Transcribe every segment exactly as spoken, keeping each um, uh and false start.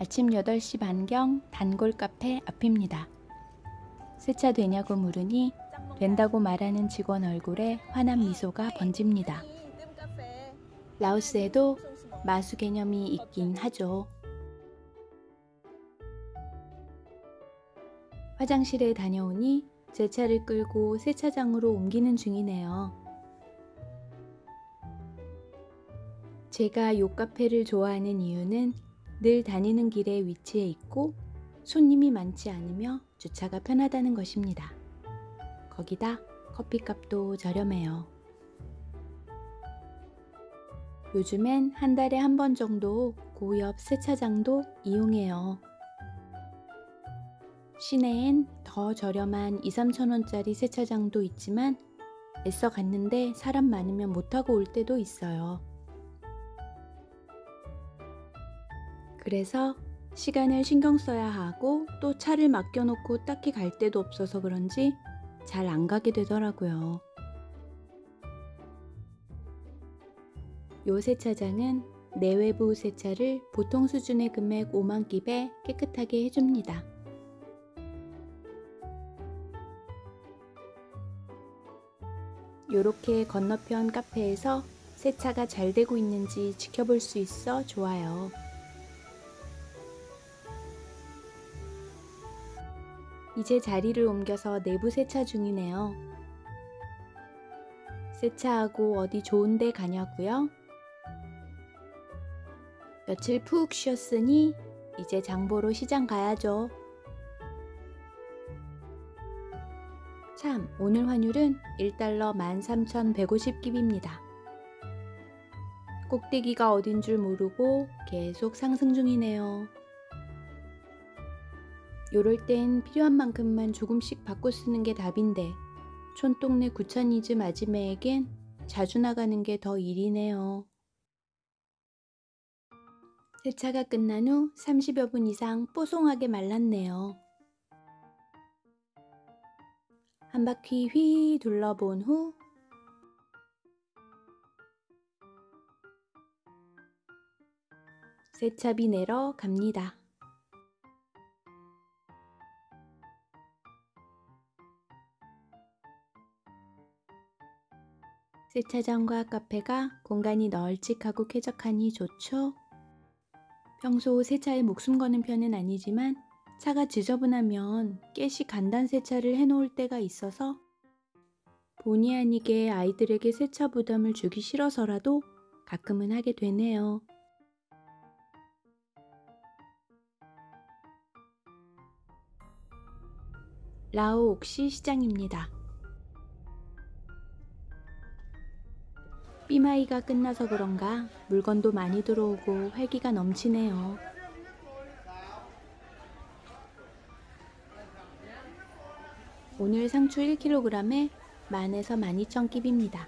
아침 여덟 시 반경 단골 카페 앞입니다. 세차 되냐고 물으니 된다고 말하는 직원 얼굴에 환한 미소가 번집니다. 라오스에도 마수 개념이 있긴 하죠. 화장실에 다녀오니 제 차를 끌고 세차장으로 옮기는 중이네요. 제가 요 카페를 좋아하는 이유는 늘 다니는 길에 위치해 있고 손님이 많지 않으며 주차가 편하다는 것입니다. 거기다 커피값도 저렴해요. 요즘엔 한 달에 한 번 정도 그 옆 세차장도 이용해요. 시내엔 더 저렴한 이, 삼천 원짜리 세차장도 있지만 애써 갔는데 사람 많으면 못하고 올 때도 있어요. 그래서 시간을 신경 써야 하고 또 차를 맡겨놓고 딱히 갈 데도 없어서 그런지 잘 안 가게 되더라고요. 요 세차장은 내외부 세차를 보통 수준의 금액 오만 깁에 깨끗하게 해줍니다. 요렇게 건너편 카페에서 세차가 잘 되고 있는지 지켜볼 수 있어 좋아요. 이제 자리를 옮겨서 내부 세차 중이네요. 세차하고 어디 좋은 데 가냐고요? 며칠 푹 쉬었으니 이제 장보러 시장 가야죠. 참, 오늘 환율은 일 달러 만 삼천 백오십 깁입니다. 꼭대기가 어딘 줄 모르고 계속 상승 중이네요. 요럴 땐 필요한 만큼만 조금씩 바꿔 쓰는 게 답인데 촌동네 구천이즈 마지매에겐 자주 나가는 게 더 일이네요. 세차가 끝난 후 삼십여 분 이상 뽀송하게 말랐네요. 한 바퀴 휘 둘러본 후 세차비 내러 갑니다. 세차장과 카페가 공간이 널찍하고 쾌적하니 좋죠? 평소 세차에 목숨 거는 편은 아니지만 차가 지저분하면 깨시 간단 세차를 해놓을 때가 있어서 본의 아니게 아이들에게 세차 부담을 주기 싫어서라도 가끔은 하게 되네요. 라오 옥시 시장입니다. 삐마이가 끝나서 그런가 물건도 많이 들어오고 활기가 넘치네요. 오늘 상추 일 킬로그램에 만에서 만 이천 깁입니다.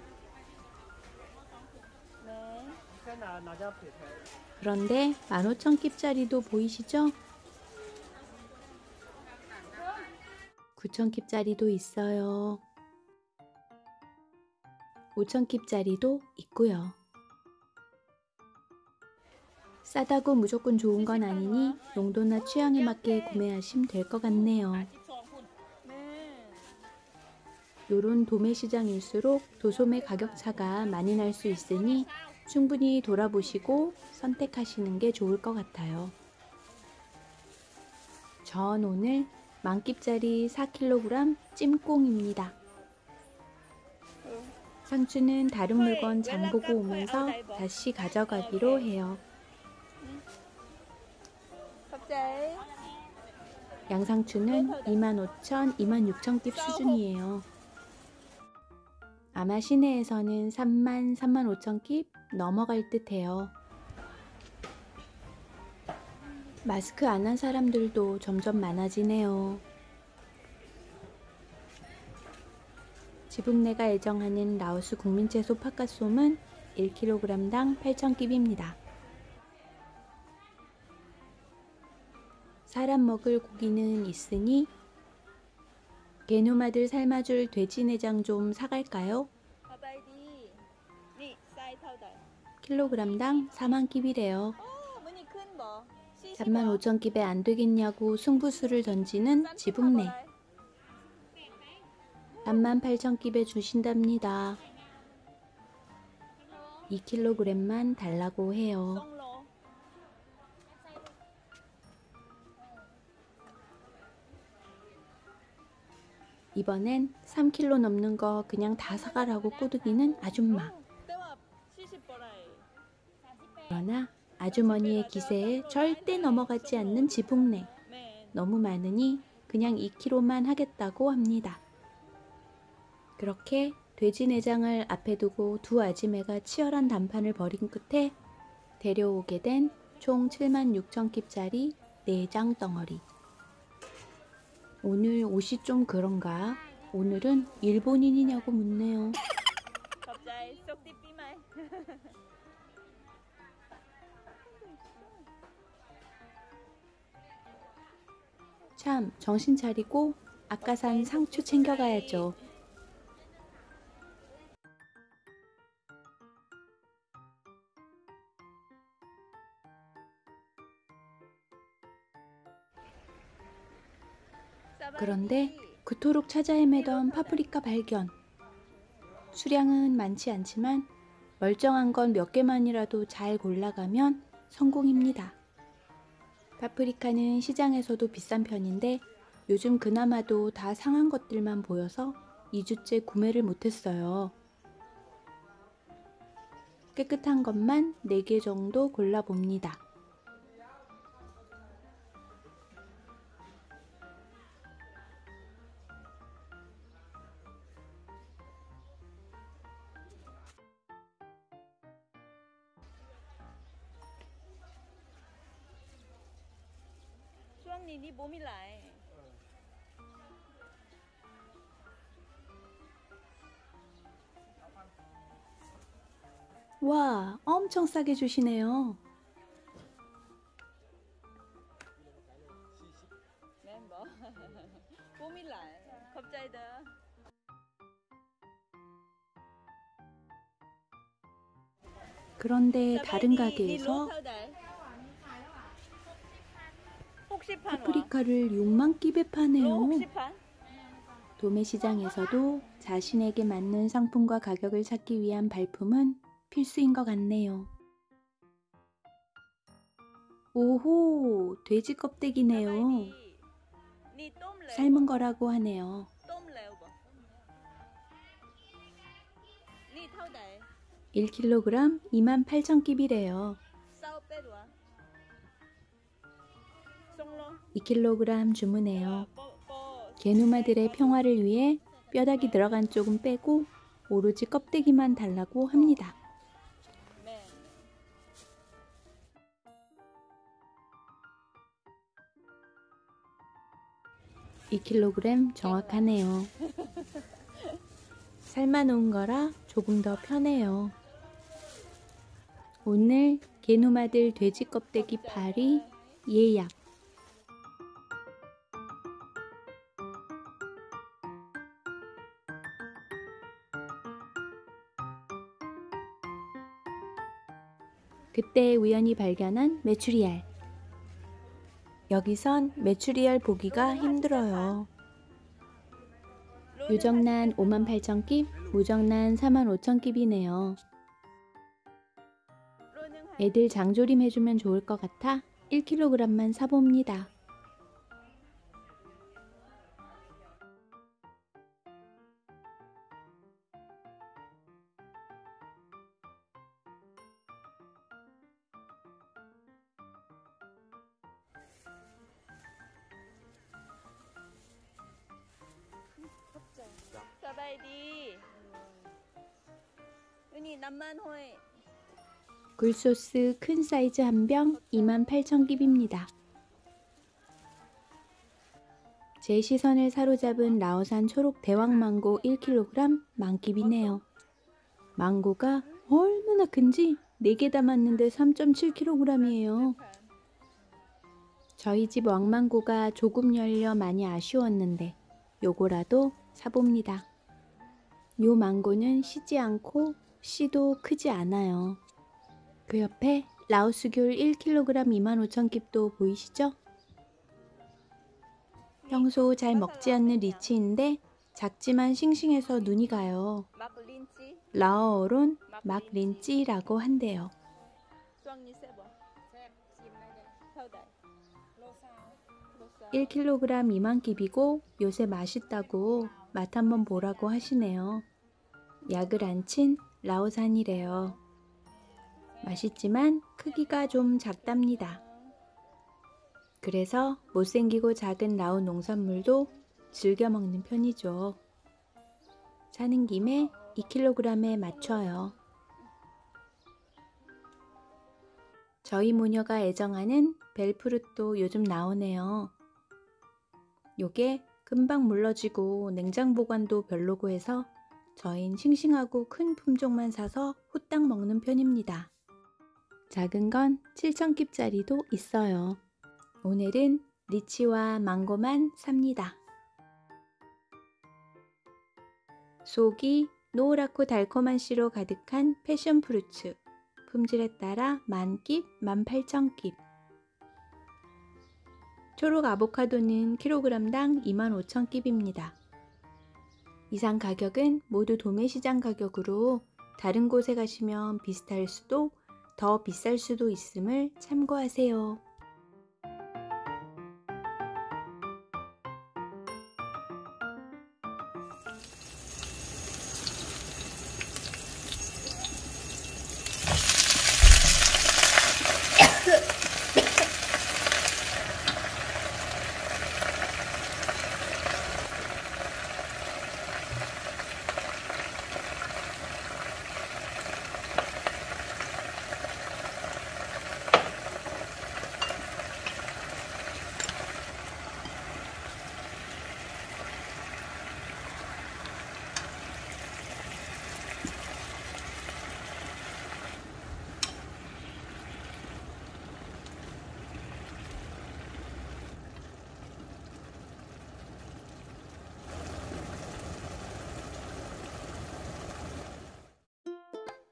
그런데 만 오천 깁짜리도 보이시죠? 구천 깁짜리도 있어요. 오천 깁짜리도 있고요. 싸다고 무조건 좋은 건 아니니 용도나 취향에 맞게 구매하시면 될 것 같네요. 요런 도매시장일수록 도소매 가격차가 많이 날 수 있으니 충분히 돌아보시고 선택하시는 게 좋을 것 같아요. 전 오늘 만 깁짜리 사 킬로그램 찜꽁입니다. 상추는 다른 물건 장 보고 오면서 다시 가져가기로 해요. 양상추는 이만 오천, 이만 육천 깁 수준이에요. 아마 시내에서는 삼만, 삼만 오천 깁 넘어갈 듯 해요. 마스크 안 한 사람들도 점점 많아지네요. 지붕내가 애정하는 라오스 국민채소 팥갓솜은 일 킬로그램당 팔천 깁입니다. 사람 먹을 고기는 있으니 개누마들 삶아줄 돼지 내장 좀 사갈까요? 킬로그램당 사만 깁이래요. 삼만 오천 깁에 안 되겠냐고 승부수를 던지는 지붕내. 삼만 팔천 깁에 주신답니다. 이 킬로그램만 달라고 해요. 이번엔 삼 킬로그램 넘는 거 그냥 다 사가라고 꼬드기는 아줌마. 그러나 아주머니의 기세에 절대 넘어가지 않는 지붕내. 너무 많으니 그냥 이 킬로그램만 하겠다고 합니다. 그렇게 돼지 내장을 앞에 두고 두 아지매가 치열한談판을 벌인 끝에 데려오게 된 총 칠만 육천 깁짜리 내장 덩어리. 오늘 옷이 좀 그런가? 오늘은 일본인이냐고 묻네요. 참 정신 차리고 아까 산 상추 챙겨가야죠. 그런데 그토록 찾아 헤매던 파프리카 발견. 수량은 많지 않지만 멀쩡한 건 몇 개만이라도 잘 골라가면 성공입니다. 파프리카는 시장에서도 비싼 편인데 요즘 그나마도 다 상한 것들만 보여서 이 주째 구매를 못했어요. 깨끗한 것만 네 개 정도 골라봅니다. 네 몸이 라해. 와, 엄청 싸게 주시네요. 멤버. 몸이 라해. 겁자이다. 그런데 다른 가게에서 파프리카를 육만 깁에 파네요. 도매시장에서도 자신에게 맞는 상품과 가격을 찾기 위한 발품은 필수인 것 같네요. 오호, 돼지 껍데기네요. 삶은 거라고 하네요. 일 킬로그램 이만 팔천 깁이래요. 이 킬로그램 주문해요. 개누마들의 평화를 위해 뼈다귀 들어간 쪽은 빼고 오로지 껍데기만 달라고 합니다. 이 킬로그램 정확하네요. 삶아놓은 거라 조금 더 편해요. 오늘 개누마들 돼지 껍데기 파리 예약. 그때 우연히 발견한 메추리알. 여기선 메추리알 보기가 힘들어요. 유정란 오만 팔천 깁, 무정란 사만 오천 깁이네요. 애들 장조림 해주면 좋을 것 같아 일 킬로그램만 사봅니다. 굴소스 큰 사이즈 한 병 이만 팔천 깁입니다. 제 시선을 사로잡은 라오산 초록 대왕망고 일 킬로그램 만 깁이네요. 망고가 얼마나 큰지 네 개 담았는데 삼 점 칠 킬로그램이에요. 저희 집 왕망고가 조금 열려 많이 아쉬웠는데 요거라도 사봅니다. 요 망고는 시지 않고 씨도 크지 않아요. 그 옆에 라오스귤 일 킬로그램 이만 오천 깁도 보이시죠? 평소 잘 먹지 않는 리치인데 작지만 싱싱해서 눈이 가요. Mắc linchi. 라오어론 막린찌라고 한대요. Xoăn như xe bò. Thâu đại. Lô sao. 일 킬로그램 이만 깁이고 요새 맛있다고 맛 한번 보라고 하시네요. 약을 안 친 라오산이래요. 맛있지만 크기가 좀 작답니다. 그래서 못생기고 작은 라오 농산물도 즐겨 먹는 편이죠. 사는 김에 이 킬로그램에 맞춰요. 저희 모녀가 애정하는 벨프루토 요즘 나오네요. 요게 금방 물러지고 냉장 보관도 별로고 해서 저흰 싱싱하고 큰 품종만 사서 후딱 먹는 편입니다. 작은 건 칠천 깁짜리도 있어요. 오늘은 리치와 망고만 삽니다. 속이 노랗고 달콤한 씨로 가득한 패션프루츠. 품질에 따라 만 깁, 만 팔천 깁. 초록 아보카도는 킬로그램당 이만 오천 깁입니다. 이상 가격은 모두 도매시장 가격으로 다른 곳에 가시면 비슷할 수도 더 비쌀 수도 있음을 참고하세요.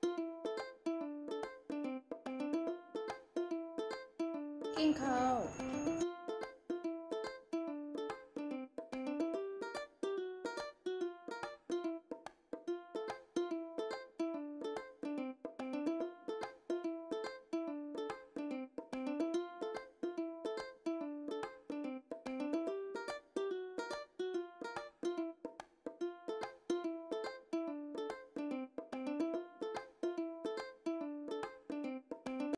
King Cow.